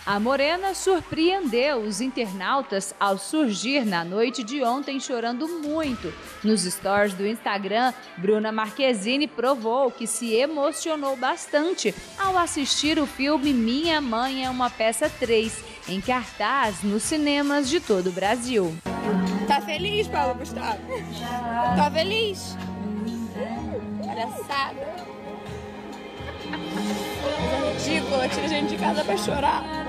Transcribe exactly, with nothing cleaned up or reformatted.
A morena surpreendeu os internautas ao surgir na noite de ontem chorando muito. Nos stories do Instagram, Bruna Marquezine provou que se emocionou bastante ao assistir o filme Minha Mãe é uma Peça três, em cartaz nos cinemas de todo o Brasil. Tá feliz, Paulo Gustavo? Tá feliz? Palhaçada. Coisa ridícula, tira a gente de casa pra chorar.